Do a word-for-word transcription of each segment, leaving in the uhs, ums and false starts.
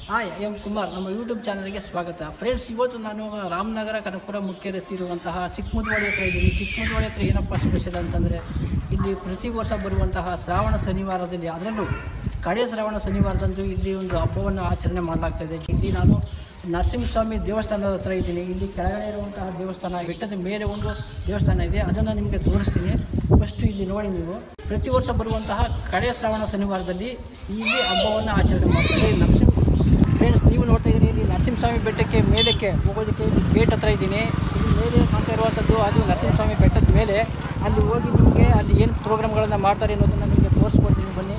Hi M Kumar ನಮ್ಮ YouTube ಚಾನಲ್ಗೆ ಸ್ವಾಗತ. ಫ್ರೆಂಡ್ಸ್, ಇವತ್ತು ನಾನು ರಾಮನಗರ ಕನಕಪುರ ಮುಖ್ಯ ರಸ್ತೆ ಇರುವಂತಹ ಚಿಕ್ಕಮುದ್ವಾಡಿ ಹತ್ರ ಇದ್ದೀನಿ. ಚಿಕ್ಕಮುದ್ವಾಡಿ ಹತ್ರ ಏನಪ್ಪ ಸ್ಪೆಷಲ್ ಅಂತಂದರೆ, ಇಲ್ಲಿ ಪ್ರತಿ ವರ್ಷ ಬರುವಂತಹ ಶ್ರಾವಣ ಶನಿವಾರದಲ್ಲಿ, ಅದರಲ್ಲೂ ಕಡೆ ಶ್ರಾವಣ ಶನಿವಾರದಂದು ಇಲ್ಲಿ ಒಂದು ಹಬ್ಬವನ್ನು ಆಚರಣೆ ಮಾಡಲಾಗ್ತಾಯಿದೆ. ಇಲ್ಲಿ ನಾನು ನರಸಿಂಹಸ್ವಾಮಿ ದೇವಸ್ಥಾನದ ಹತ್ರ ಇದ್ದೀನಿ. ಇಲ್ಲಿ ಕೆಳಗಡೆ ಇರುವಂತಹ ದೇವಸ್ಥಾನ, ಬೆಟ್ಟದ ಮೇಲೆ ಒಂದು ದೇವಸ್ಥಾನ ಇದೆ, ಅದನ್ನು ನಿಮಗೆ ತೋರಿಸ್ತೀನಿ. ಫಸ್ಟು ಇಲ್ಲಿ ನೋಡಿ, ನೀವು ಪ್ರತಿ ವರ್ಷ ಬರುವಂತಹ ಕಡೆ ಶ್ರಾವಣ ಶನಿವಾರದಲ್ಲಿ ಇಲ್ಲಿ ಹಬ್ಬವನ್ನು ಆಚರಣೆ ಮಾಡ್ತಾರೆ ನರಸಿಂಹ. ಫ್ರೆಂಡ್ಸ್, ನೀವು ನೋಡ್ತಾ ಇದ್ದೀರಿ, ಇಲ್ಲಿ ನರಸಿಂಹಸ್ವಾಮಿ ಬೆಟ್ಟಕ್ಕೆ ಮೇಲಕ್ಕೆ ಹೋಗೋದಕ್ಕೆ ಇಲ್ಲಿ ಗೇಟ್ ಹತ್ರ ಇದ್ದೀನಿ. ಇಲ್ಲಿ ಮೇಲೆ ಕಾಣ್ತಾ ಇರುವಂಥದ್ದು ಅದು ನರಸಿಂಹಸ್ವಾಮಿ ಬೆಟ್ಟದ ಮೇಲೆ. ಅಲ್ಲಿ ಹೋಗಿ ನಿಮಗೆ ಅಲ್ಲಿ ಏನು ಪ್ರೋಗ್ರಾಮ್ಗಳನ್ನು ಮಾಡ್ತಾರೆ ಅನ್ನೋದನ್ನು ನಿಮಗೆ ತೋರಿಸ್ಕೊಡ್ತೀನಿ, ಬನ್ನಿ.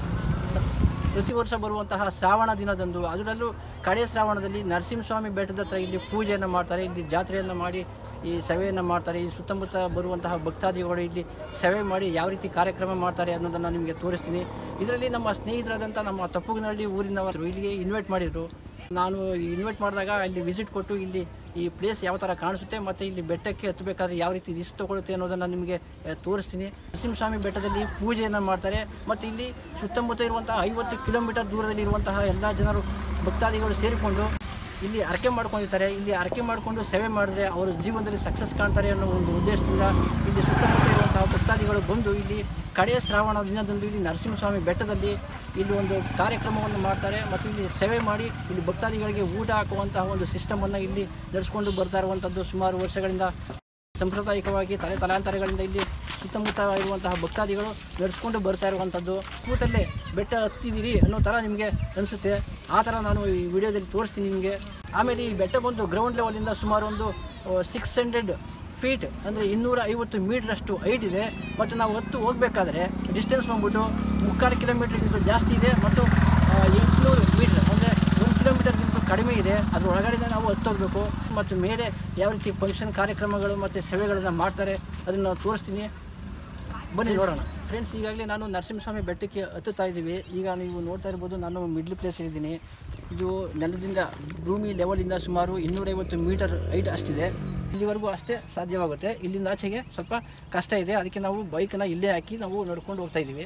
ಪ್ರತಿ ವರ್ಷ ಬರುವಂತಹ ಶ್ರಾವಣ ದಿನದಂದು, ಅದರಲ್ಲೂ ಕಡೆ ಶ್ರಾವಣದಲ್ಲಿ ನರಸಿಂಹಸ್ವಾಮಿ ಬೆಟ್ಟದ ಹತ್ರ ಇಲ್ಲಿ ಪೂಜೆಯನ್ನು ಮಾಡ್ತಾರೆ, ಇಲ್ಲಿ ಜಾತ್ರೆಯನ್ನು ಮಾಡಿ ಈ ಸಭೆಯನ್ನು ಮಾಡ್ತಾರೆ. ಈ ಸುತ್ತಮುತ್ತ ಬರುವಂತಹ ಭಕ್ತಾದಿಗಳು ಇಲ್ಲಿ ಸಭೆ ಮಾಡಿ ಯಾವ ರೀತಿ ಕಾರ್ಯಕ್ರಮ ಮಾಡ್ತಾರೆ ಅನ್ನೋದನ್ನು ನಿಮಗೆ ತೋರಿಸ್ತೀನಿ. ಇದರಲ್ಲಿ ನಮ್ಮ ಸ್ನೇಹಿತರಾದಂಥ ನಮ್ಮ ತಪ್ಪುಗನಹಳ್ಳಿ ಊರಿನವರು ಇಲ್ಲಿಗೆ ಇನ್ವೈಟ್ ಮಾಡಿದರು. ನಾನು ಇನ್ವೈಟ್ ಮಾಡಿದಾಗ ಅಲ್ಲಿ ವಿಸಿಟ್ ಕೊಟ್ಟು ಇಲ್ಲಿ ಈ ಪ್ಲೇಸ್ ಯಾವ ಥರ ಕಾಣಿಸುತ್ತೆ ಮತ್ತು ಇಲ್ಲಿ ಬೆಟ್ಟಕ್ಕೆ ಹತ್ತಬೇಕಾದ್ರೆ ಯಾವ ರೀತಿ ರಿಸ್ಕ್ ತೊಗೊಳುತ್ತೆ ಅನ್ನೋದನ್ನು ನಿಮಗೆ ತೋರಿಸ್ತೀನಿ. ನರಸಿಂಹಸ್ವಾಮಿ ಬೆಟ್ಟದಲ್ಲಿ ಪೂಜೆಯನ್ನು ಮಾಡ್ತಾರೆ ಮತ್ತು ಇಲ್ಲಿ ಸುತ್ತಮುತ್ತ ಇರುವಂತಹ ಐವತ್ತು ಕಿಲೋಮೀಟರ್ ದೂರದಲ್ಲಿ ಇರುವಂತಹ ಎಲ್ಲ ಜನರು ಭಕ್ತಾದಿಗಳು ಸೇರಿಕೊಂಡು ಇಲ್ಲಿ ಅರಕೆ ಮಾಡ್ಕೊಂಡಿರ್ತಾರೆ. ಇಲ್ಲಿ ಅರಕೆ ಮಾಡಿಕೊಂಡು ಸೇವೆ ಮಾಡಿದ್ರೆ ಅವರು ಜೀವನದಲ್ಲಿ ಸಕ್ಸಸ್ ಕಾಣ್ತಾರೆ ಅನ್ನೋ ಒಂದು ಉದ್ದೇಶದಿಂದ ಇಲ್ಲಿ ಸುತ್ತಮುತ್ತ ಇರುವಂತಹ ಭಕ್ತಾದಿಗಳು ಬಂದು ಇಲ್ಲಿ ಕಡೆ ಶ್ರಾವಣ ದಿನದಂದು ಇಲ್ಲಿ ನರಸಿಂಹಸ್ವಾಮಿ ಬೆಟ್ಟದಲ್ಲಿ ಇಲ್ಲಿ ಒಂದು ಕಾರ್ಯಕ್ರಮವನ್ನು ಮಾಡ್ತಾರೆ ಮತ್ತು ಇಲ್ಲಿ ಸೇವೆ ಮಾಡಿ ಇಲ್ಲಿ ಭಕ್ತಾದಿಗಳಿಗೆ ಊಟ ಹಾಕುವಂತಹ ಒಂದು ಸಿಸ್ಟಮನ್ನು ಇಲ್ಲಿ ನಡೆಸ್ಕೊಂಡು ಬರ್ತಾ ಇರುವಂಥದ್ದು ಸುಮಾರು ವರ್ಷಗಳಿಂದ ಸಾಂಪ್ರದಾಯಿಕವಾಗಿ ತಲೆ ತಲಾಂತರಗಳಿಂದ ಇಲ್ಲಿ ಸುತ್ತಮುತ್ತ ಇರುವಂತಹ ಭಕ್ತಾದಿಗಳು ನಡೆಸ್ಕೊಂಡು ಬರ್ತಾ ಇರುವಂಥದ್ದು. ಕೂತಲ್ಲೇ ಬೆಟ್ಟ ಹತ್ತಿದ್ದೀರಿ ಅನ್ನೋ ಥರ ನಿಮಗೆ ಅನಿಸುತ್ತೆ. ಆ ಥರ ನಾನು ಈ ವಿಡಿಯೋದಲ್ಲಿ ತೋರಿಸ್ತೀನಿ ನಿಮಗೆ. ಆಮೇಲೆ ಈ ಬೆಟ್ಟ ಬಂದು ಗ್ರೌಂಡ್ ಲೆವೆಲಿಂದ ಸುಮಾರು ಒಂದು ಸಿಕ್ಸ್ ಹಂಡ್ರೆಡ್ ಫೀಟ್ ಅಂದರೆ ಇನ್ನೂರ ಐವತ್ತು ಮೀಟ್ರಷ್ಟು ಹೈಟ್ ಇದೆ. ಮತ್ತು ನಾವು ಹತ್ತು ಹೋಗಬೇಕಾದ್ರೆ ಡಿಸ್ಟೆನ್ಸ್ ಬಂದ್ಬಿಟ್ಟು ಮುಕ್ಕಾಲು ಕಿಲೋಮೀಟರ್ಗಿಂತ ಜಾಸ್ತಿ ಇದೆ ಮತ್ತು ಎಂಟುನೂರು ಮೀಟ್ರ್ ಅಂದರೆ ಒಂದು ಕಿಲೋಮೀಟರ್ಗಿಂತ ಕಡಿಮೆ ಇದೆ. ಅದ್ರ ಒಳಗಡೆಯಿಂದ ನಾವು ಹತ್ತು ಹೋಗಬೇಕು. ಮತ್ತು ಮೇಲೆ ಯಾವ ರೀತಿ ಫಂಕ್ಷನ್ ಕಾರ್ಯಕ್ರಮಗಳು ಮತ್ತು ಸೇವೆಗಳನ್ನು ಮಾಡ್ತಾರೆ ಅದನ್ನು ನಾವು ತೋರಿಸ್ತೀನಿ, ಬನ್ನಿ ನೋಡೋಣ. ಫ್ರೆಂಡ್ಸ್, ಈಗಾಗಲೇ ನಾನು ನರಸಿಂಹಸ್ವಾಮಿ ಬೆಟ್ಟಕ್ಕೆ ಹತ್ತುತ್ತಾ ಇದ್ದೀವಿ. ಈಗ ನೀವು ನೋಡ್ತಾ ಇರ್ಬೋದು, ನಾನು ಮಿಡ್ಲ್ ಪ್ಲೇಸಲ್ಲಿದ್ದೀನಿ. ಇದು ನೆಲದಿಂದ ಭೂಮಿ ಲೆವೆಲಿಂದ ಸುಮಾರು ಇನ್ನೂರೈವತ್ತು ಮೀಟರ್ ಹೈಟ್ ಅಷ್ಟಿದೆ. ಇಲ್ಲಿವರೆಗೂ ಅಷ್ಟೇ ಸಾಧ್ಯವಾಗುತ್ತೆ. ಇಲ್ಲಿಂದ ಆಚೆಗೆ ಸ್ವಲ್ಪ ಕಷ್ಟ ಇದೆ. ಅದಕ್ಕೆ ನಾವು ಬೈಕನ್ನು ಇಲ್ಲೇ ಹಾಕಿ ನಾವು ನಡ್ಕೊಂಡು ಹೋಗ್ತಾ ಇದ್ದೀವಿ.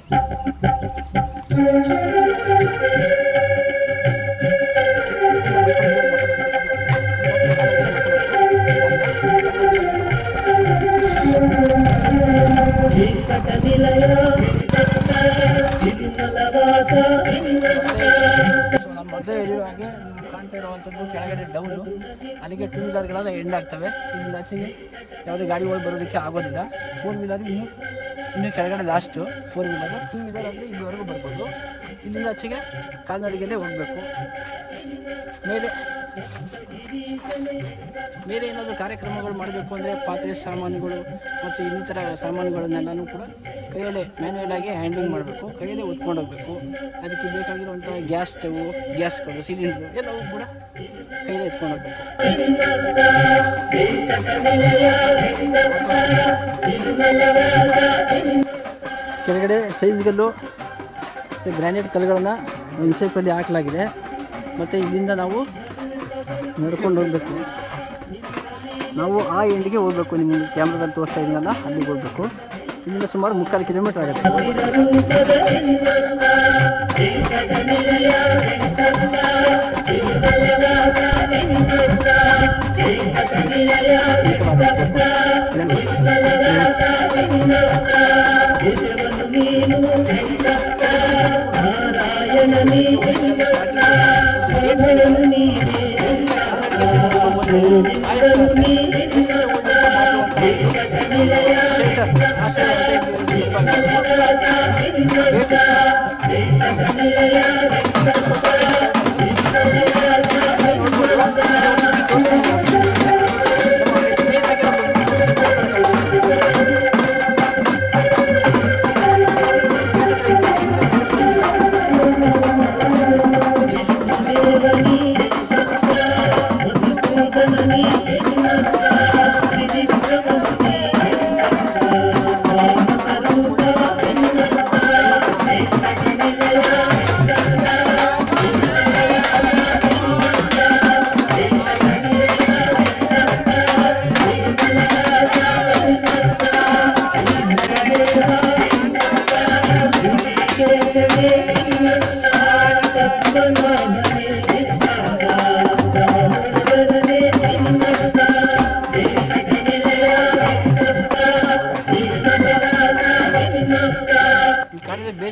ನಾನು ಮೊದಲೇ ಹೇಳಿರೋ ಹಾಗೆ ನೀವು ಕಾಣ್ತಾ ಇರುವಂಥದ್ದು ಕೆಳಗಡೆ ಡೌನು, ಅಲ್ಲಿಗೆ ಟೂ ವೀಲರ್ಗಳೆಲ್ಲ ಎಂಡ್ ಆಗ್ತವೆ. ಇಲ್ಲಿಂದ ಆಚೆಗೆ ಯಾವುದೇ ಗಾಡಿಗಳು ಬರೋದಕ್ಕೆ ಆಗೋದಿಲ್ಲ. ಫೋರ್ ವೀಲರ್ ಇನ್ನೂ ಇನ್ನೂ ಕೆಳಗಡೆ last four wheeler. Two wheeler ಅಂದರೆ ಇಲ್ಲಿವರೆಗೂ ಬರ್ಬೋದು. ಇಲ್ಲಿಂದ ಆಚೆಗೆ ಕಾಲ್ನಡಿಗೆಯಲ್ಲೇ ಹೋಗಬೇಕು. ಮೇಲೆ ಬೇರೆ ಏನಾದರೂ ಕಾರ್ಯಕ್ರಮಗಳು ಮಾಡಬೇಕು ಅಂದರೆ ಪಾತ್ರೆ ಸಾಮಾನುಗಳು ಮತ್ತು ಇನ್ನಿತರ ಸಾಮಾನುಗಳನ್ನೆಲ್ಲನೂ ಕೂಡ ಕೈಯಲ್ಲೇ ಮ್ಯಾನ್ಯಲ್ ಆಗಿ ಹ್ಯಾಂಡ್ಲಿಂಗ್ ಮಾಡಬೇಕು, ಕೈಯಲ್ಲೇ ಹೊತ್ಕೊಂಡು ಹೋಗಬೇಕು. ಅದಕ್ಕೆ ಬೇಕಾಗಿರುವಂಥ ಗ್ಯಾಸ್ ಸ್ಟವ್, ಗ್ಯಾಸ್ಗಳು, ಸಿಲಿಂಡ್ರು ಎಲ್ಲವೂ ಕೂಡ ಕೈಯಲ್ಲೇ ಎತ್ಕೊಂಡು ಹೋಗಬೇಕು. ಕೆಳಗಡೆ ಸೈಜ್ಗಲ್ಲು ಗ್ರಾನೈಟ್ ಕಲ್ಲುಗಳನ್ನು ಒಂದು ಶೇಪಲ್ಲಿ ಹಾಕಲಾಗಿದೆ. ಮತ್ತು ಇಲ್ಲಿಂದ ನಾವು ನಡ್ಕೊಂಡು ಹೋಗಬೇಕು. ನಾವು ಆ ಎಂಡಿಗೆ ಹೋಗಬೇಕು. ನಿಮಗೆ ಕ್ಯಾಮ್ರಾದಲ್ಲಿ ತೋರಿಸ್ತಾ ಇದ್ದೀನಲ್ಲ, ಅಲ್ಲಿಗೆ ಹೋಗಬೇಕು. ಇಲ್ಲಿಂದ ಸುಮಾರು ಮುಕ್ಕಾಲು ಕಿಲೋಮೀಟರ್ ಆಗುತ್ತೆ.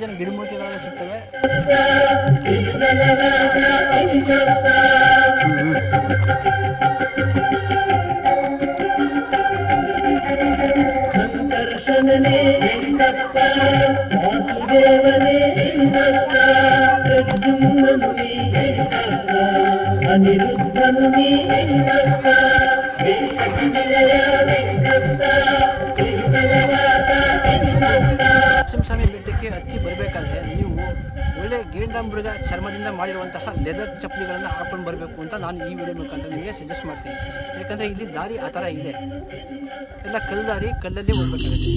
ಏನು ಗಿಡಮೂಲಿಕೆಗಳೆಲ್ಲ ಸಿಗ್ತವೆ. ಸಂಕರ್ಷಣನೇ ಎಂದಪ್ಪ ವಾಸುದೇವನೇ ಎಂದಪ್ಪ ಪ್ರದ್ಯುಮ್ನನು ನೀ ಎಂದಪ್ಪ ಅನಿರುದ್ಧನು ನೀ ಎಂದಪ್ಪ ವೆಂಕಟನಿಲಯ ಎಂದಪ್ಪ ತಿರುಮಲವಾಸ ಎಂದಪ್ಪ. ನರಸಿಂಹಸ್ವಾಮಿ ಬೆಟ್ಟಕ್ಕೆ ಹತ್ತಿ ಬರಬೇಕಾದ್ರೆ ನೀವು ಒಳ್ಳೆ ಗೇಂಡಾಮೃಗ ಚರ್ಮದಿಂದ ಮಾಡಿರುವಂತಹ ಲೆದರ್ ಚಪ್ಪಲಿಗಳನ್ನು ಹಾಕೊಂಡು ಬರಬೇಕು ಅಂತ ನಾನು ಈ ವಿಡಿಯೋ ಮುಖಾಂತರ ನಿಮಗೆ ಸಜೆಸ್ಟ್ ಮಾಡ್ತೀನಿ. ಯಾಕಂದರೆ ಇಲ್ಲಿ ದಾರಿ ಆ ಥರ ಇದೆ, ಎಲ್ಲ ಕಲ್ಲು ದಾರಿ, ಕಲ್ಲಲ್ಲಿ ಹೋಗ್ಬೇಕಾಗುತ್ತೆ.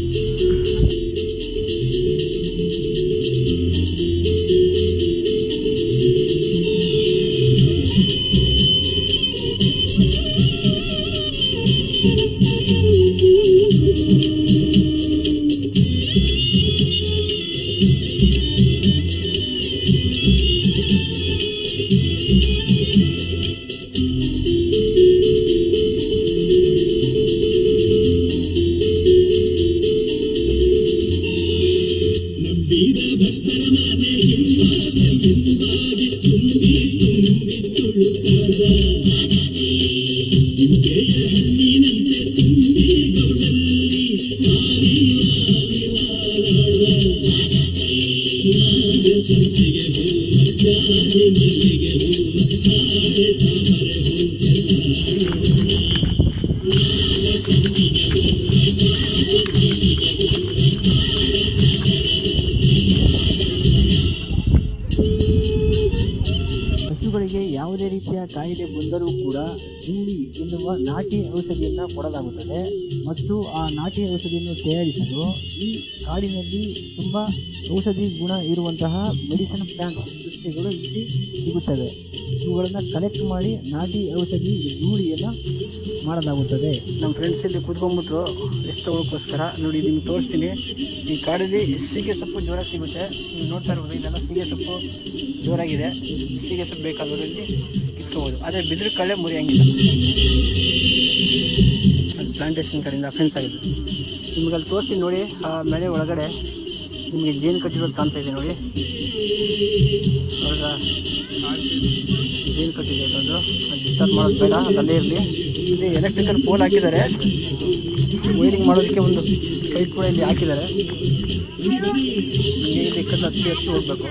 ಹಸುಗಳಿಗೆ ಯಾವುದೇ ರೀತಿಯ ಕಾಯಿಲೆ ಬಂದರೂ ಕೂಡ ಇಲ್ಲಿ ಎನ್ನುವ ನಾಟಿ ಔಷಧಿಯನ್ನು ಕೊಡಲಾಗುತ್ತದೆ ಮತ್ತು ಆ ನಾಟಿ ಔಷಧಿಯನ್ನು ತಯಾರಿಸಲು ಈ ಕಾಡಿನಲ್ಲಿ ತುಂಬ ಔಷಧಿ ಗುಣ ಇರುವಂತಹ ಮೆಡಿಸಿನ್ ಪ್ಲಾಂಟ್ ಸಸ್ಯಗಳು ಇಲ್ಲಿ ಸಿಗುತ್ತವೆ. ಇವುಗಳನ್ನು ಕಲೆಕ್ಟ್ ಮಾಡಿ ನಾಟಿ ಔಷಧಿ ಧೂಳಿಯನ್ನು ಮಾಡಲಾಗುತ್ತದೆ. ನಮ್ಮ ಫ್ರೆಂಡ್ಸ್ ಇಲ್ಲಿ ಕೂತ್ಕೊಂಡ್ಬಿಟ್ರು ರೆಸ್ಟ್ ತಗೊಳ್ಳೋಕ್ಕೋಸ್ಕರ. ನೋಡಿ ನಿಮ್ಗೆ ತೋರಿಸ್ತೀನಿ. ಈ ಕಾಡಲ್ಲಿ ಸೀಗೆ ಸೊಪ್ಪು ಜೋರಾಗಿ ಸಿಗುತ್ತೆ. ನೀವು ನೋಡ್ತಾ ಇರ್ಬೋದು, ಇಲ್ಲೆಲ್ಲ ಸೀಗೆ ಸೊಪ್ಪು ಜೋರಾಗಿದೆ. ಸೀಗೆ ಸೊಪ್ಪು ಬೇಕಾದವರು ಇಲ್ಲಿ ಇಟ್ಕೋಬೋದು. ಆದರೆ ಬಿದಿರು ಕಳೆ ಮುರಿಯಂಗಿಲ್ಲ. ಅದು ಪ್ಲಾಂಟೇಶನ್ ಕಡೆಯಿಂದ ಅಫೆನ್ಸ್ ಆಗಿದೆ. ನಿಮ್ಗೆ ಅಲ್ಲಿ ತೋರಿಸ್ತೀನಿ ನೋಡಿ. ಆ ಮಳೆ ಒಳಗಡೆ ನಿಮಗೆ ಜೇನು ಕಟ್ಟಿರೋದು ಕಾಣ್ತಾ ಇದೆ ನೋಡಿ. ಅವಾಗ ಜೇನು ಕಟ್ಟಿದೆ ಇದೊಂದು. ಅದು ಡಿಸ್ಟರ್ಬ್ ಮಾಡೋದು ಬೇಡ, ಅಲ್ಲೇ ಇರಲಿ. ಇಲ್ಲಿ ಎಲೆಕ್ಟ್ರಿಕಲ್ ಪೋಲ್ ಹಾಕಿದ್ದಾರೆ. ವೈರಿಂಗ್ ಮಾಡೋದಕ್ಕೆ ಒಂದು ಸೈಟ್ ಕೂಡ ಇಲ್ಲಿ ಹಾಕಿದ್ದಾರೆ. ಇಲ್ಲಿ ಕಲ್ಲು ಹತ್ತಿ ಹತ್ತಿ ಹೋಗಬೇಕು.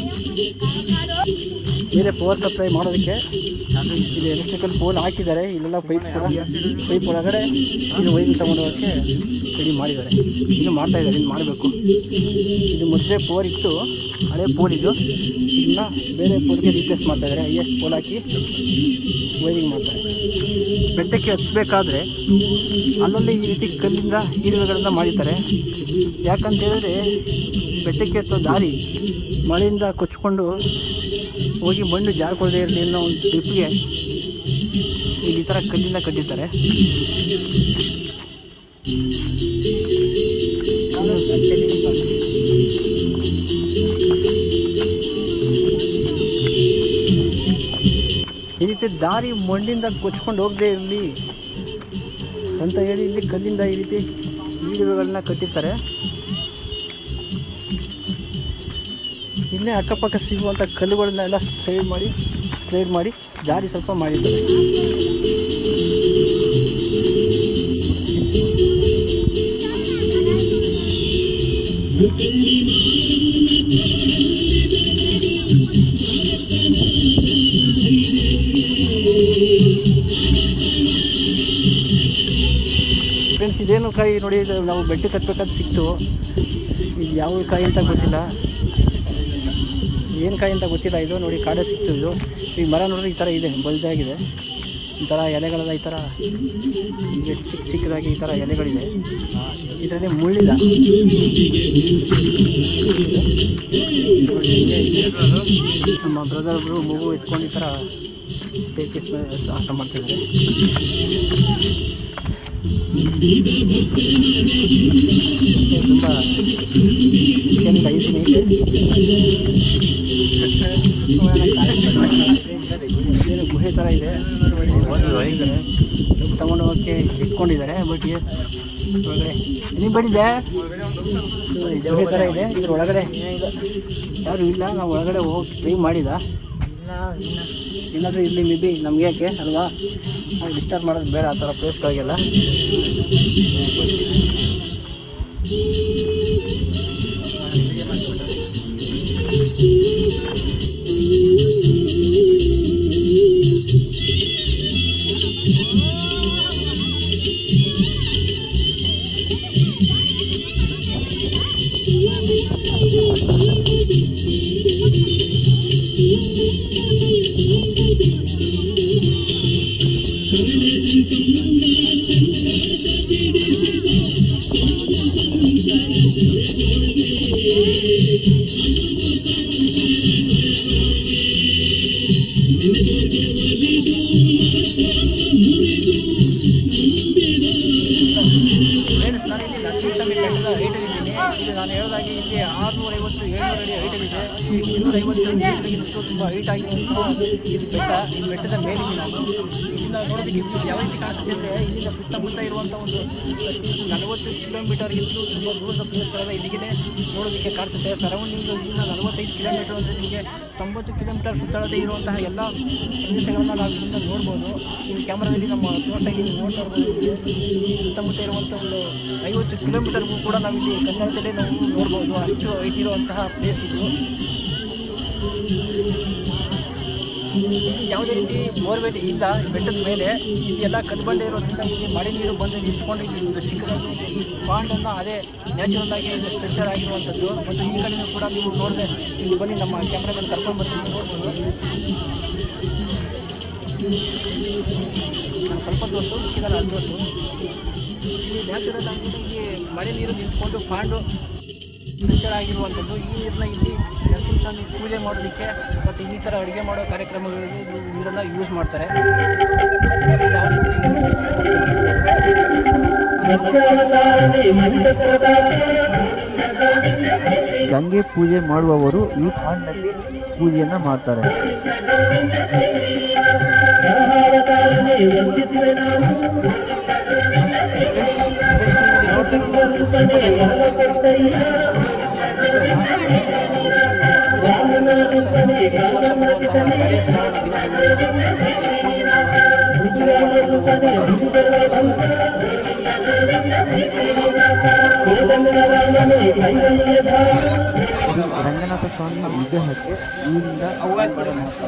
ಬೇರೆ ಪವರ್ ಸಪ್ಲೈ ಮಾಡೋದಕ್ಕೆ ಇಲ್ಲಿ ಎಲೆಕ್ಟ್ರಿಕಲ್ ಪೋಲ್ ಹಾಕಿದ್ದಾರೆ. ಇಲ್ಲೆಲ್ಲ ಪೈಪ್ ಕೂಡ ಪೈಪ್ ಒಳಗಡೆ ಇದು ವೈರಿಂಗ್ ತಗೊಂಡೋಗೋಕ್ಕೆ ರೆಡಿ ಮಾಡಿದ್ದಾರೆ. ಇನ್ನು ಮಾಡ್ತಾ ಇದ್ದಾರೆ, ಇನ್ನು ಮಾಡಬೇಕು. ಇದು ಮೊದಲೇ ಪವರ್ ಇತ್ತು, ಹಳೆ ಪೋಲ್ ಇದು. ಇದನ್ನ ಬೇರೆ ಪೋಲ್ಗೆ ರೀಪ್ಲೇಸ್ ಮಾಡ್ತಾ ಇದ್ದಾರೆ. ಐ ಎಸ್ ಪೋಲ್ ಹಾಕಿ ವೈರಿಂಗ್ ಮಾಡ್ತಾರೆ. ಬೆಟ್ಟಕ್ಕೆ ಹಚ್ಚಬೇಕಾದ್ರೆ ಅಲ್ಲಲ್ಲಿ ಈ ರೀತಿ ಕಲ್ಲಿಂದ ಇರುವೆಗಳಿಂದ ಮಾಡಿದ್ದಾರೆ. ಯಾಕಂತ ಹೇಳಿದ್ರೆ ಬೆಟ್ಟಕ್ಕೆ ಹತ್ತೋ ದಾರಿ ಮಳೆಯಿಂದ ಕೊಚ್ಕೊಂಡು ಹೋಗಿ ಮಣ್ಣು ಜಾರ್ಕೊಳ್ಳದೆ ಇರಲಿ ಅನ್ನೋ ಒಂದು ಟ್ರಿಪ್ಗೆ ಇಲ್ಲಿ ಈ ಥರ ಕಲ್ಲಿಂದ ಕಟ್ಟಿದ್ದಾರೆ. ಈ ರೀತಿ ದಾರಿ ಮಣ್ಣಿಂದ ಕೊಚ್ಕೊಂಡು ಹೋಗದೆ ಇರಲಿ ಅಂತ ಹೇಳಿ ಇಲ್ಲಿ ಕಲ್ಲಿಂದ ಈ ರೀತಿ ಈಡುಗಳನ್ನ ಕಟ್ಟಿರ್ತಾರೆ. ಇಲ್ಲೇ ಅಕ್ಕಪಕ್ಕ ಸಿಗುವಂಥ ಕಲ್ಲುಗಳನ್ನೆಲ್ಲ ಸ್ಲೈಡ್ ಮಾಡಿ ಸ್ಲೈಡ್ ಮಾಡಿ ದಾರಿ ಸ್ವಲ್ಪ ಮಾಡಿದ್ದಾರೆ. ಫ್ರೆಂಡ್ಸ್, ಇದೇನು ಕಾಯಿ ನೋಡಿ, ನಾವು ಬೆಟ್ಟ ಕಟ್ಟಬೇಕಾದ್ರೆ ಸಿಕ್ತು. ಇದು ಯಾವ ಕಾಯಿ ಅಂತ ಗೊತ್ತಿಲ್ಲ, ಏನು ಕಾಯಿ ಅಂತ ಗೊತ್ತಿಲ್ಲ. ಇದು ನೋಡಿ ಕಾಡೆ ಸಿಕ್ತು. ಇದು ಈ ಮರ ನೋಡಿದ್ರೆ ಈ ಥರ ಇದೆ, ಬಲ್ದಾಗಿದೆ. ಈ ಥರ ಎಲೆಗಳೆಲ್ಲ ಈ ಥರ ಚಿಕ್ಕ ಚಿಕ್ಕದಾಗಿ ಈ ಥರ ಎಲೆಗಳಿದೆ. ಇದರಲ್ಲಿ ಮುಳ್ಳಿಲ್ಲ. ನಮ್ಮ ಬ್ರದರ್ ಒಬ್ಬರು ಮಗು ಎತ್ಕೊಂಡು ಈ ಥರ ಟೇಕ್ ಸಾಹಸ ಮಾಡ್ತಿದ್ದಾರೆ. ತುಂಬ ಚೆಂದ ಐದು ಏನು ಗುಹೆ ಥರ ಇದೆ. ತಗೊಂಡು ಹೋಗೋಕ್ಕೆ ಇಟ್ಕೊಂಡಿದ್ದಾರೆ. ಬಟ್ ಒಳಗಡೆ ನೀವು ಬಂದಿದ್ದೆ ಇದೇ ಥರ ಇದೆ. ಇದ್ರ ಒಳಗಡೆ ಯಾರು ಇಲ್ಲ. ನಾವು ಒಳಗಡೆ ಹೋಗಿ ಟ್ರೈ ಮಾಡಿದ ಏನಾದರೂ ಇಲ್ಲಿ ಮೇ ಬಿ ನಮ್ಗೆ ಯಾಕೆ ಅಲ್ವಾ, ನಾವು ಡಿಸ್ಟರ್ಬ್ ಮಾಡೋದು ಬೇಡ ಆ ಥರ ಪ್ಲೇಸ್ಗಳಿಗೆಲ್ಲ. ಇದು ನಾನು ಹೇಳೋದಾಗಿ ಇಲ್ಲಿ ಆರುನೂರ ಐವತ್ತು ಏಳ್ನೂರು ಅಡಿ ಹೈಟಲ್ಲಿದೆ. ಇನ್ನೂರ ಐವತ್ತು ಮೀಟರ್ಗಿಂತಲೂ ತುಂಬ ಹೈಟ್ ಆಗಿರುವಂತಹ ಇದು ಬೆಟ್ಟ. ಈ ಬೆಟ್ಟದ ಮೇಲಿಗೆ ನಾನು ಇಲ್ಲಿಂದ ನೋಡೋದಕ್ಕೆ ಯಾವ ರೀತಿ ಕಾಣಿಸ್ತಿದೆ ಅಂದರೆ ಇಲ್ಲಿಂದ ಸುತ್ತಮುತ್ತ ಇರುವಂಥ ಒಂದು ನಲವತ್ತು ಕಿಲೋಮೀಟರ್ಗಿಂತಲೂ ತುಂಬ ದೂರದ ಪ್ಲೇಸ್ಗಳೆಲ್ಲ ಇಲ್ಲಿಗೆ ನೋಡೋದಕ್ಕೆ ಕಾಣಿಸುತ್ತೆ. ಸರೌಂಡಿಂಗ್ ಇಲ್ಲಿಂದ ನಲವತ್ತೈದು ಕಿಲೋಮೀಟರ್ ಅಂದರೆ ನಿಮಗೆ ತೊಂಬತ್ತು ಕಿಲೋಮೀಟರ್ ಸುತ್ತಳತೆ ಇರುವಂತಹ ಎಲ್ಲ ಪ್ರದೇಶಗಳನ್ನು ನಾವು ಇಲ್ಲಿಂದ ನೋಡ್ಬೋದು. ಈ ಕ್ಯಾಮ್ರಾದಲ್ಲಿ ನಮ್ಮ ತೋಟಕ್ಕೆ ನೋಡ್ತಾ ಇರ್ಬೋದು. ಸುತ್ತಮುತ್ತ ಇರುವಂಥ ಒಂದು ಐವತ್ತು ಕಿಲೋಮೀಟರ್ಗೂ ಕೂಡ ನಾವಿಲ್ಲಿ ಕನ್ನಡದಲ್ಲೇ ನಾವು ನೋಡ್ಬೋದು. ಅಷ್ಟು ಹೈಟ್ ಇರುವಂತಹ ಪ್ಲೇಸ್ ಇದು. ಯಾವುದೇ ರೀತಿ ಬೋರ್ವೆಲ್ ಇಲ್ಲ ಬೆಟ್ಟದ ಮೇಲೆ. ಇದೆಲ್ಲ ಕಲ್ಬಂಡೆ ಇರೋದ್ರಿಂದ ಇಲ್ಲಿ ಮಳೆ ನೀರು ಬಂದು ನಿಂತ್ಕೊಂಡು ಇಲ್ಲಿ ಚಿಕ್ಕದಾಗಿ ಈ ಪಾಂಡನ್ನು ಅದೇ ನ್ಯಾಚುರಲ್ ಆಗಿ ಸ್ಟ್ರಕ್ಚರ್ ಆಗಿರುವಂಥದ್ದು. ಮತ್ತು ಈ ಕಡೆಯೂ ಕೂಡ ನೀವು ನೋಡಿದೆ ಇಲ್ಲಿ ಬನ್ನಿ, ನಮ್ಮ ಕ್ಯಾಮ್ರಾದಲ್ಲಿ ಕರ್ಕೊಂಡು ಬರ್ತೀನಿ ನೋಡ್ಬೋದು. ನಾನು ಸ್ವಲ್ಪ ದೋಸ್ತು ಸಿಕ್ಕಿದ್ದಾರೆ ಅದು ದೋಸ್ತು. ಇಲ್ಲಿ ನ್ಯಾಚುರಲ್ ಆಗಿ ಇಲ್ಲಿ ಮಳೆ ನೀರು ನಿಂತ್ಕೊಂಡು ಪಾಂಡು ಸ್ಟ್ರಕ್ಚರ್ ಆಗಿರುವಂಥದ್ದು. ಈ ನೀರನ್ನ ಇಲ್ಲಿ ನರಸಿಂಹಸ್ವಾಮಿ ಪೂಜೆ ಮಾಡೋದಕ್ಕೆ ಮತ್ತು ಈ ಥರ ಅಡುಗೆ ಮಾಡೋ ಕಾರ್ಯಕ್ರಮಗಳಿಗೆ ನೀರನ್ನು ಯೂಸ್ ಮಾಡ್ತಾರೆ. ಯಾವ ರೀತಿ ಗಂಗೆ ಪೂಜೆ ಮಾಡುವವರು ಈ ಪಾಂಡಲ್ಲಿ ಪೂಜೆಯನ್ನು ಮಾಡ್ತಾರೆ. ರಂಗನಾಥ ಸ್ವಾಮಿ ವಿಗ್ರಹಕ್ಕೆ ಇಲ್ಲಿಂದ ಅವಕಾಶ ಮಾಡ್ತಾ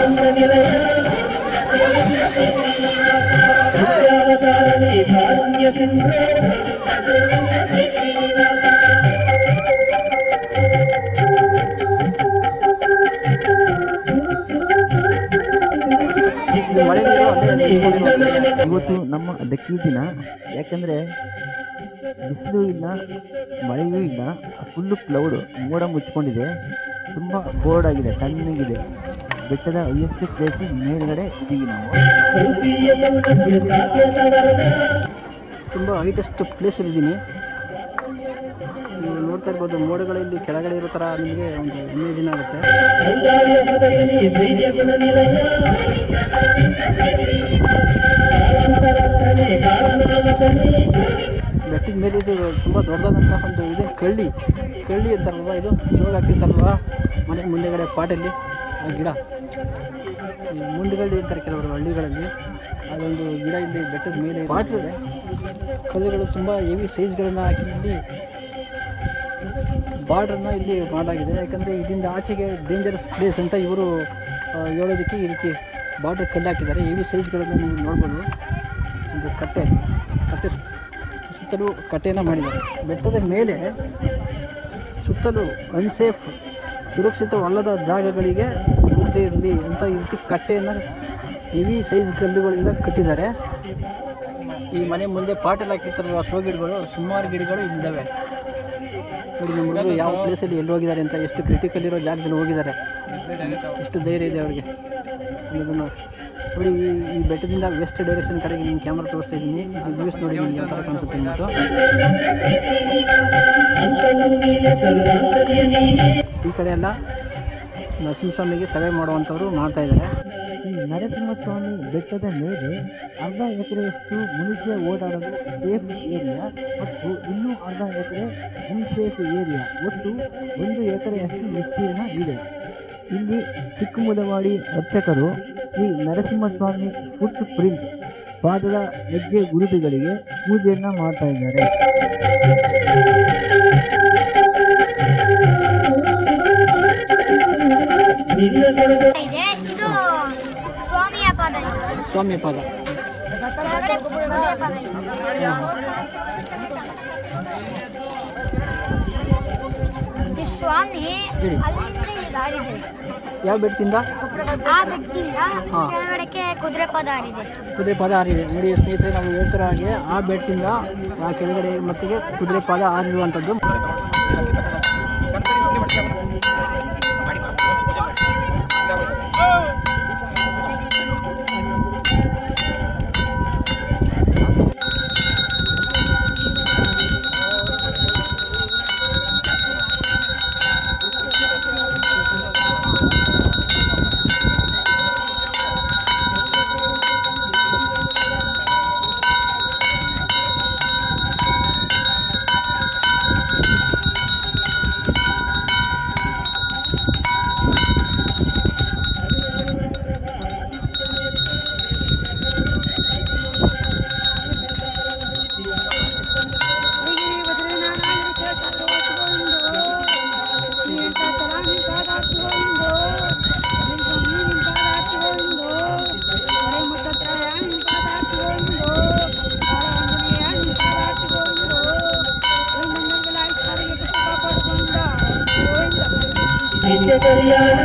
ಇವತ್ತು ನಮ್ಮ ಲಕ್ಕಿ ದಿನ. ಯಾಕಂದರೆ ಬಿಸಿಲು ಇಲ್ಲ, ಮಳೆಯೂ ಇಲ್ಲ, ಫುಲ್ಲು ಕ್ಲೌಡು ಮೋಡ ಮುಚ್ಕೊಂಡಿದೆ. ತುಂಬ ಬೋರ್ಡ್ ಆಗಿದೆ, ತಣ್ಣಗಿದೆ. ಬೆಟ್ಟದ ಹೈಯೆಸ್ಟ್ ಪ್ಲೇಸ್ ಮೇಲ್ಗಡೆ ಇದ್ದೀವಿ ನಾವು. ತುಂಬ ಹೈಟೆಸ್ಟ್ ಪ್ಲೇಸಲ್ಲಿದ್ದೀನಿ. ನೀವು ನೋಡ್ತಾ ಇರ್ಬೋದು, ಮೋಡಗಳಲ್ಲಿ ಕೆಳಗಡೆ ಇರೋ ಥರ ನಿಮಗೆ ಒಂದು ಇಮೇಜಿನ್ ಆಗುತ್ತೆ. ಬೆಟ್ಟದ ಮೇಲೆ ಇದು ತುಂಬ ದೊಡ್ಡದಾದಂತಹ ಒಂದು ಇದೆ ಕಳ್ಳಿ ಕಳ್ಳಿ ಅಂತಾರಲ್ವ, ಇದು ಜೋಗ ಹಾಕಿರ್ತಾರಲ್ವ ಮನೆ ಮುಂದೆಗಡೆ ಪಾಟಲ್ಲಿ ಆ ಗಿಡ, ಮುಂಡುಗಳ್ಳಿ ಅಂತಾರೆ ಕೆಲವರು ಹಳ್ಳಿಗಳಲ್ಲಿ. ಅದೊಂದು ಗಿಡ ಇಲ್ಲಿ ಬೆಟ್ಟದ ಮೇಲೆ ಪಾಟು ಇದೆ. ಕಲ್ಲುಗಳು ತುಂಬ ಹೆವಿ ಸೈಜ್ಗಳನ್ನು ಹಾಕಿ ಇಲ್ಲಿ ಬಾರ್ಡ್ರನ್ನ ಇಲ್ಲಿ ಮಾಡಲಾಗಿದೆ. ಯಾಕಂದರೆ ಇದರಿಂದ ಆಚೆಗೆ ಡೇಂಜರಸ್ ಪ್ಲೇಸ್ ಅಂತ ಇವರು ಹೇಳೋದಕ್ಕೆ ಈ ರೀತಿ ಬಾರ್ಡ್ರ್ ಕಲ್ಲು ಹಾಕಿದ್ದಾರೆ. ಹೆವಿ ಸೈಜ್ಗಳನ್ನು ನೀವು ನೋಡ್ಬೋದು. ಒಂದು ಕಟ್ಟೆ ಕಟ್ಟೆ ಸುತ್ತಲೂ ಕಟ್ಟೆಯನ್ನು ಮಾಡಿದ್ದಾರೆ. ಬೆಟ್ಟದ ಮೇಲೆ ಸುತ್ತಲೂ ಅನ್ಸೇಫ್ ಸುರಕ್ಷಿತವಲ್ಲದ ಜಾಗಗಳಿಗೆ ಹೋಗದೇ ಇರಲಿ ಅಂತ ಈ ರೀತಿ ಕಟ್ಟೆಯನ್ನು ಹೆವಿ ಸೈಜ್ ಕಲ್ಲುಗಳಿಂದ ಕಟ್ಟಿದ್ದಾರೆ. ಈ ಮನೆ ಮುಂದೆ ಪಾಟಲ್ಲಿ ಹಾಕಿರ್ತಾರಲ್ವ ಶೋ ಗಿಡಗಳು, ಸುಮಾರು ಗಿಡಗಳು ಇಲ್ಲಿದ್ದಾವೆ ನೋಡಿ. ನಮ್ಮ ಹುಡುಗರು ಯಾವ ಪ್ಲೇಸಲ್ಲಿ ಎಲ್ಲಿ ಹೋಗಿದ್ದಾರೆ ಅಂತ, ಎಷ್ಟು ಕ್ರಿಟಿಕಲ್ ಇರೋ ಜಾಗದಲ್ಲಿ ಹೋಗಿದ್ದಾರೆ, ಎಷ್ಟು ಧೈರ್ಯ ಇದೆ ಅವರಿಗೆ ಅನ್ನೋದನ್ನು ನೋಡಿ. ಈ ಈ ಬೆಟ್ಟದಿಂದ ವೆಸ್ಟ್ ಡೈರೆಕ್ಷನ್ ಕಡೆಗೆ ನಿಮ್ಮ ಕ್ಯಾಮ್ರಾ ತೋರಿಸ್ತಾ ಇದ್ದೀನಿ. ಈ ವ್ಯೂಸ್ ನೋಡಿ ನಿಮಗೆ ಯಾವ ಥರ ಕಾಣಿಸುತ್ತೆ ಅಂದ್ಬಿಟ್ಟು. ಈ ಕಡೆ ಎಲ್ಲ ನರಸಿಂಹಸ್ವಾಮಿಗೆ ಸೇವೆ ಮಾಡುವಂಥವ್ರು ಮಾಡ್ತಾಯಿದ್ದಾರೆ. ಈ ನರಸಿಂಹಸ್ವಾಮಿ ಬೆಟ್ಟದ ಮೇಲೆ ಅರ್ಧ ಎಕರೆಯಷ್ಟು ಮನುಷ್ಯ ಓಡಾಡಲು ಸೇಫ್ ಏರಿಯಾ ಮತ್ತು ಇನ್ನೂ ಅರ್ಧ ಎಕರೆ ಅನ್ಸೇಫ್ ಏರಿಯಾ, ಒಟ್ಟು ಒಂದು ಎಕರೆಯಷ್ಟು ವಿಸ್ತೀರ್ಣ ಇದೆ. ಇಲ್ಲಿ ಚಿಕ್ಕಮುದವಾಡಿ ಅರ್ಚಕರು ಶ್ರೀ ನರಸಿಂಹಸ್ವಾಮಿ ಫುಟ್ ಪ್ರಿಂಟ್ ಪಾದದ ಹೆಜ್ಜೆ ಗುರುತುಗಳಿಗೆ ಪೂಜೆಯನ್ನ ಮಾಡ್ತಾ ಇದ್ದಾರೆ. ಇದು ಸ್ವಾಮಿಯ ಪಾದ. ಸ್ವಾಮಿಯ ಪಾದ. ಕೆಳಗಡೆ ಕುದುರೆ ಪಾದ ಇದೆ. ಈ ಸ್ವಾಮಿ ಹೇಳಿ. ಅಲ್ಲಿಂದ ಈ ದಾರಿ ಇದೆ. ಯಾವ ಬೆಟ್ಟದಿಂದ? ಆ ಬೆಟ್ಟದಿಂದ ಹಾ. ಕೆಳಗಡೆಗೆ ಕುದುರೆ ಪಾದ ಹರಿದೆ. ಕುದುರೆ ಪಾದ ಹಾರಿದೆ. ನೋಡಿ ಸ್ನೇಹಿತರೆ, ನಾವು ಹೇಳ್ತಿರೋ ಹಾಗೆ ಆ ಬೆಟ್ಟದಿಂದ ಆ ಕೆಳಗಡೆ ಮಟ್ಟಿಗೆ ಕುದುರೆ ಪಾದ ಹಾರಿರುವಂಥದ್ದು. ನಿತ್ಯ ಕಲ್ಯಾಣ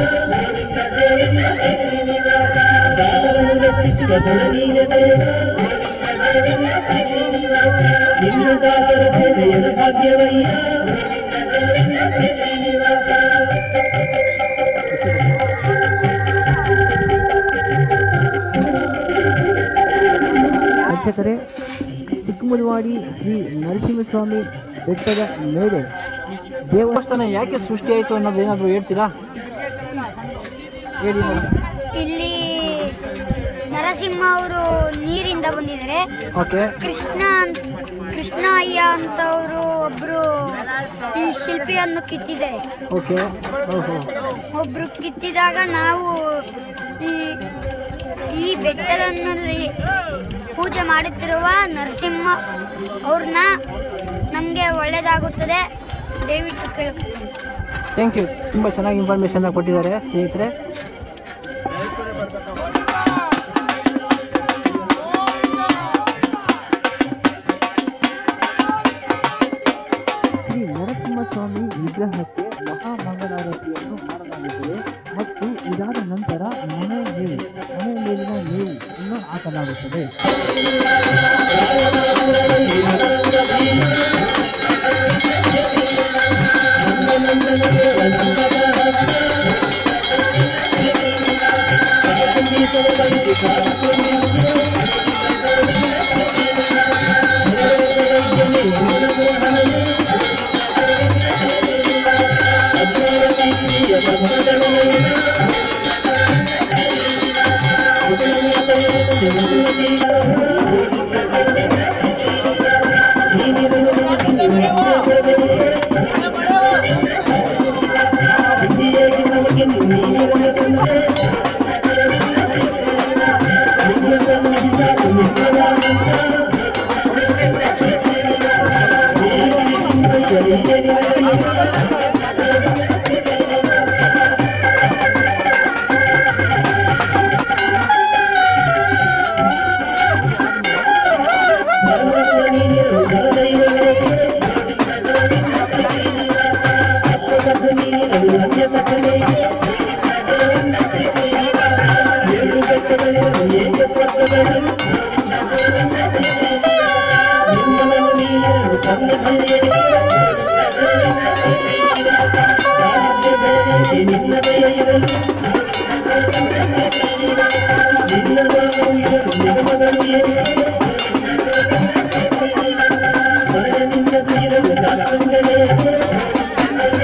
ದಾಸರನ್ನು ರಕ್ಷಿಸುವ ಧನನೀಯ ದೇವ ನಿನ್ನ ದಾಸರ ಸೇವೆಯನ್ನು ಭಾಗ್ಯವಯ್ಯ. ಅರ್ಚಕರೇ, ಚಿಕ್ಕಮುದವಾಡಿ ಶ್ರೀ ನರಸಿಂಹಸ್ವಾಮಿ ಬೆಟ್ಟದ ಮೇಲೆ ದೇವಸ್ಥಾನ ಯಾಕೆ ಸೃಷ್ಟಿ ಆಯಿತು ಅನ್ನೋದು ಏನಾದರೂ ಹೇಳ್ತೀರಾ? ಹೇಳಿ. ಇಲ್ಲಿ ನರಸಿಂಹ ಅವರು ನೀರಿಂದ ಬಂದಿದ್ದಾರೆ. ಓಕೆ. ಕೃಷ್ಣ ಕೃಷ್ಣ ಅಯ್ಯ ಅಂತವರು ಒಬ್ರು ಈ ಶಿಲ್ಪಿಯನ್ನು ಕಿತ್ತಿದ್ದಾರೆ. ಓಕೆ. ಓಹೋ. ಒಬ್ರು ಕಿತ್ತಿದಾಗ ನಾವು ಈ ಈ ಬೆಟ್ಟದಲ್ಲಿ ಪೂಜೆ ಮಾಡುತ್ತಿರುವ ನರಸಿಂಹ ಅವ್ರನ್ನ ನಮಗೆ ಒಳ್ಳೆಯದಾಗುತ್ತದೆ, ದಯವಿಟ್ಟು ಕೇಳ್ಕೊತೀನಿ. Thank you. ತುಂಬ ಚೆನ್ನಾಗಿ ಇನ್ಫಾರ್ಮೇಷನ್ನ ಕೊಟ್ಟಿದ್ದಾರೆ ಸ್ನೇಹಿತರೆ. ಶ್ರೀ ನರಸಿಂಹಸ್ವಾಮಿ ವಿಗ್ರಹಕ್ಕೆ ಮಹಾಮಂಗಳಾರತಿಯನ್ನು ಮಾಡಲಾಗುತ್ತದೆ ಮತ್ತು ಇದಾದ ನಂತರ ಮನೆ ಮೇವು ಮನೆ ಮೇಲಿನ ಮೇವು ಅನ್ನು ಹಾಕಲಾಗುತ್ತದೆ.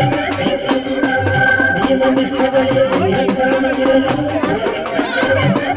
ನಿಯಮ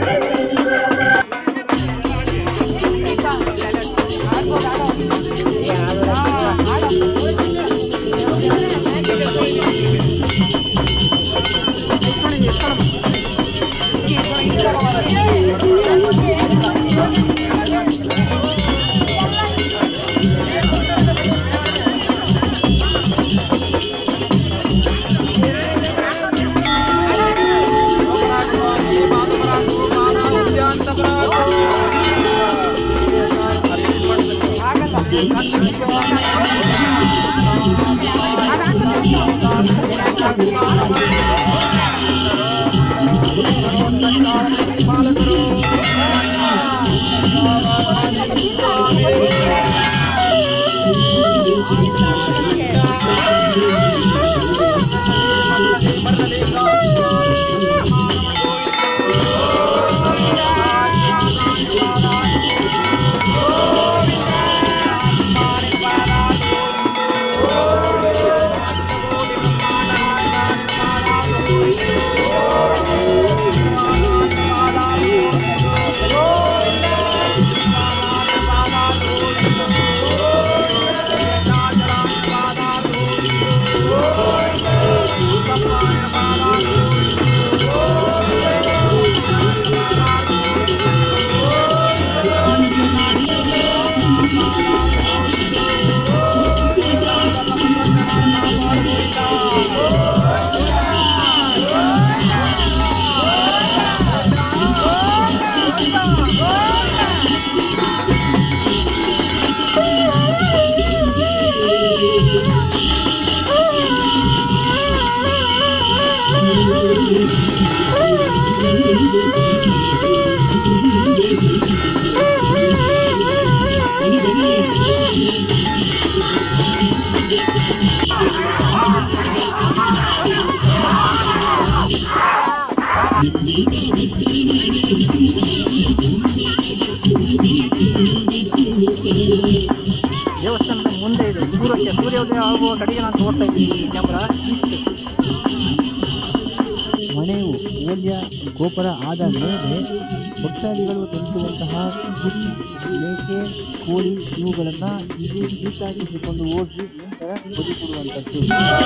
ದೇವಸ್ಥಾನದ ಮುಂದೆ ಇದೆ ದೂರಕ್ಕೆ ಸೂರ್ಯೋದಯ ಆಗುವ ಕಡೆಗೆ ನಾನು ತೋರ್ತಾ ಇದ್ದೀನಿ ಕ್ಯಾಮ್ರಾ. ಮನೆಯು ಓಲ್ಯ ಗೋಪುರ ಆದ ಮೇಲೆ ಭಕ್ತಾದಿಗಳು ತಂದಿರುವಂತಹ ಕುರಿ, ಮೇಕೆ, ಕೋಳಿ ಇವುಗಳನ್ನು ಇಲ್ಲಿ ನೀಟಾಗಿಸಿಕೊಂಡು ಹೋಗಿ ನಂತರ ಬದುಕುವಂಥದ್ದು.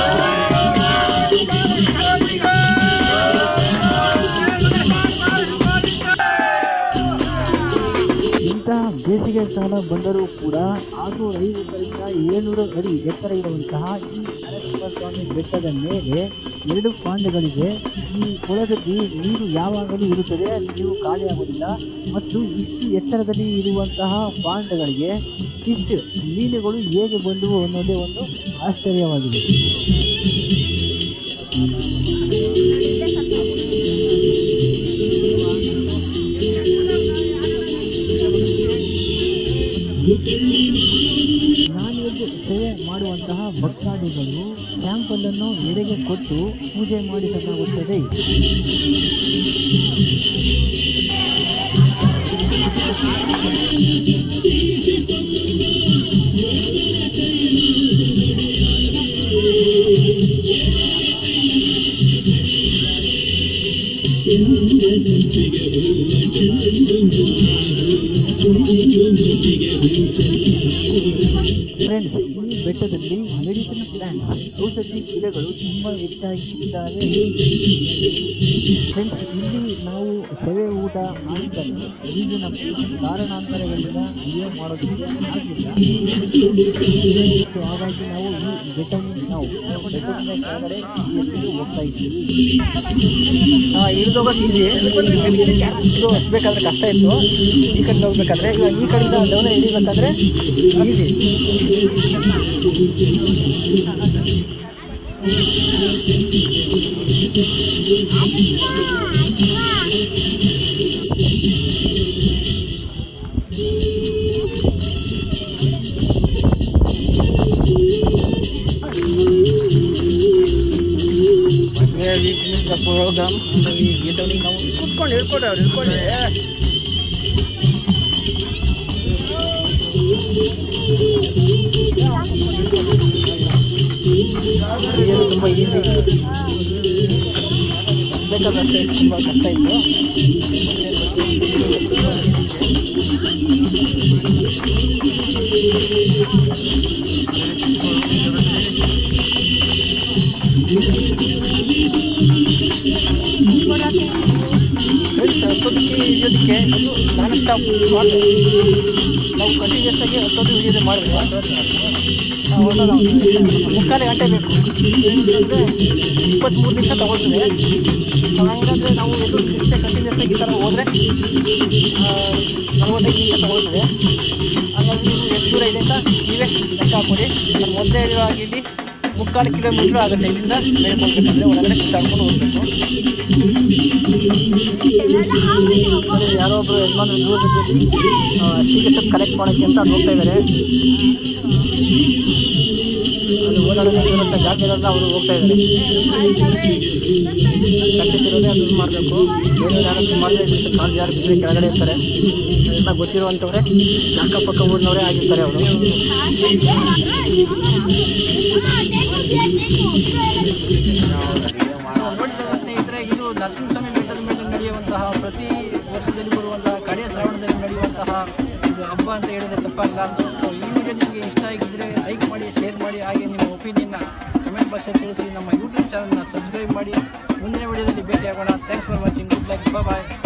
ಇಂತಹ ಬೇಸಿಗೆ ಕಾಲ ಬಂದರೂ ಕೂಡ ಆರುನೂರ ಐವತ್ತರಿಂದ ಏಳ್ನೂರು ಅಡಿ ಎತ್ತರ ಇರುವಂತಹ ಈ ನರಸಿಂಹ ಸ್ವಾಮಿ ಬೆಟ್ಟದ ಮೇಲೆ ಎರಡು ಪಾಂಡಗಳಿವೆ. ಈ ಕೊಳದಲ್ಲಿ ನೀರು ಯಾವಾಗಲೂ ಇರುತ್ತದೆ, ನೀರು ಖಾಲಿಯಾಗುವುದಿಲ್ಲ. ಮತ್ತು ಇಷ್ಟು ಎತ್ತರದಲ್ಲಿ ಇರುವಂತಹ ಪಾಂಡಗಳಿಗೆ ಇಷ್ಟು ಮೀನುಗಳು ಹೇಗೆ ಬಂದವು ಅನ್ನೋದೇ ಒಂದು ಆಶ್ಚರ್ಯವಾಗಿದೆ. ನಾನಿಗೆ ಸೇವೆ ಮಾಡುವಂತಹ ಭಕ್ತಾದಿಗಳು ಸ್ಯಾಂಪಲನ್ನು ಎಡೆಗೆ ಕೊಟ್ಟು ಪೂಜೆ ಮಾಡಿಸಲಾಗುತ್ತದೆ. ಫ್ರೆಂಡ್ಸ್, ಈ ಬೆಟ್ಟದಲ್ಲಿ ಮೆಡಿಸಿನ್ ಪ್ಲಾಂಟ್ಸ್, ಔಷಧಿ ಗಿಡಗಳು ತುಂಬ ಹೆಚ್ಚಾಗಿ ಇದ್ದಾವೆ. ಫ್ರೆಂಡ್ಸ್, ಇಲ್ಲಿ ನಾವು ಸೇವೆ ಊಟ ಮಾಡಿದ್ದನ್ನು ಈಗಿನ ಕಾರಣಾಂತರಗಳಿಂದ ವಿಡಿಯೋ ಮಾಡೋದಕ್ಕೆ ಆಗಿಲ್ಲ. ಹಾಗಾಗಿ ನಾವು ಈ ಬೆಟ್ಟದಿಂದ ನಾವು ಬೆಟ್ಟದಿಂದ ಕೆಳಗಡೆ ಹೋಗ್ತಾ ಇದ್ದೀವಿ. ಇಳಿದೋಗೋದು ಹತ್ಬೇಕಾದ್ರೆ ಕಷ್ಟ ಇತ್ತು. ಈ ಕಡೆ ಹೋಗ್ಬೇಕಾದ್ರೆ ಇವಾಗ ಈ ಕಡೆಯಿಂದ ಡೌನ ಇಳಿಬೇಕಾದ್ರೆ ಈಸಿ. ಪ್ರೋಗ್ರಾಮ್ ನಾವು ಕೂತ್ಕೊಂಡು ಹೇಳ್ಕೊಡಿ ಅವ್ರು ಹೇಳ್ಕೊಡಿ. ತುಂಬ ಈಸಿ ಬೇಕಾದ್ರೆ ತುಂಬ ಕಷ್ಟ ಇತ್ತು. ಹತ್ತೋದಕ್ಕೆ ಇಳಿಯೋದಕ್ಕೆ ನಾನು ಸ್ಟಾಪ್ ಮಾಡಿದೆ. ನಾವು ಕಂಟಿನ್ಯೂಸ್ ಆಗಿ ಹತ್ತೋದು ಇಳಿಯೋದು ಮಾಡಿದ್ರೆ ಮುಕ್ಕಾಲು ಗಂಟೆ ಬೇಕು. ಅಂದರೆ ಇಪ್ಪತ್ತ್ಮೂರು ನಿಮಿಷ ತಗೊಳ್ತದೆ. ಹಂಗಂದರೆ ನಾವು ಇದು ನಿಮಿಷ ಕಂಟಿನ್ಯೂಸ್ ಆಗಿ ಈ ಥರ ಹೋದರೆ ನಲವತ್ತೈದು ನಿಮಿಷ ತಗೊಳ್ತದೆ. ಹಾಗಾಗಿ ನೀವು ಎಷ್ಟು ದೂರ ಇದೆ ಅಂತ ನೀವೇ ಲೆಕ್ಕ ಹಾಕ್ಕೊಡಿ. ನಾನು ಮೊದಲೇ ಹೇಳಿರೋ ಹಾಗೆ ಇಲ್ಲಿ ಮುಕ್ಕಾಲು ಕಿಲೋಮೀಟ್ರ್ ಆಗುತ್ತೆ. ಇಲ್ಲಿಂದ ಮೇಲ್ಕೊಳ್ಬೇಕಂದ್ರೆ ಒಳಗಡೆ ಸುತ್ತಾಡ್ಕೊಂಡು ಹೋಗಬೇಕು. ಯಾರೋ ಒಬ್ಬರು ಯಜಮಾನ ದೂರ ಜೊತೆಯಲ್ಲಿ ಟಿಕೆಟ್ ಕಲೆಕ್ಟ್ ಮಾಡೋಕ್ಕೆ ಅಂತ ಅದು ಹೋಗ್ತಾ ಇದ್ದಾರೆ. ಅದು ಓಡಾಡೋದಂಥ ಜಾಗ ಇರೋದ್ರೆ ಅವರು ಹೋಗ್ತಾ ಇದ್ದಾರೆ. ಕಟ್ಟಿಸಿರೋದೇ ಅದು ಮಾಡಬೇಕು. ಬೇರೆ ಯಾರಾದ್ರೂ ಮಾಡಿದ್ರೆ ಕಾಲು ಯಾರು ಬಿಟ್ಟರೆ ಕೆಳಗಡೆ ಇರ್ತಾರೆ. ಎಲ್ಲ ಗೊತ್ತಿರುವಂಥವ್ರೆ, ಅಕ್ಕಪಕ್ಕ ಊರಿನವರೇ ಆಗಿರ್ತಾರೆ ಅವರು. ನೋಡಿದಾಗ ಸ್ನೇಹಿತರೆ ನರಸಿಂಹಸ್ವಾಮಿ ಬೆಟ್ಟದ ಮೇಲೆ ನಡೆಯುವಂತಹ ಪ್ರತಿ ವರ್ಷದಲ್ಲಿ ಬರುವಂತಹ ಕಡೆಯ ಶ್ರಾವಣದಲ್ಲಿ ನಡೆಯುವಂತಹ ಇದು ಹಬ್ಬ ಅಂತ ಹೇಳಿದರೆ ತಪ್ಪಾಗಲಾರದು. ಸೊ ಈ ವಿಡಿಯೋ ನಿಮಗೆ ಇಷ್ಟ ಆಗಿದ್ದರೆ ಲೈಕ್ ಮಾಡಿ, ಶೇರ್ ಮಾಡಿ, ಹಾಗೆ ನಿಮ್ಮ ಒಪಿನಿಯನ್ನ ಕಮೆಂಟ್ ಬಾಕ್ಸಲ್ಲಿ ತಿಳಿಸಿ. ನಮ್ಮ ಯೂಟ್ಯೂಬ್ ಚಾನಲ್ನ ಸಬ್ಸ್ಕ್ರೈಬ್ ಮಾಡಿ. ಮುಂದಿನ ವಿಡಿಯೋದಲ್ಲಿ ಭೇಟಿಯಾಗೋಣ. Thanks for watching. Good luck. Bye.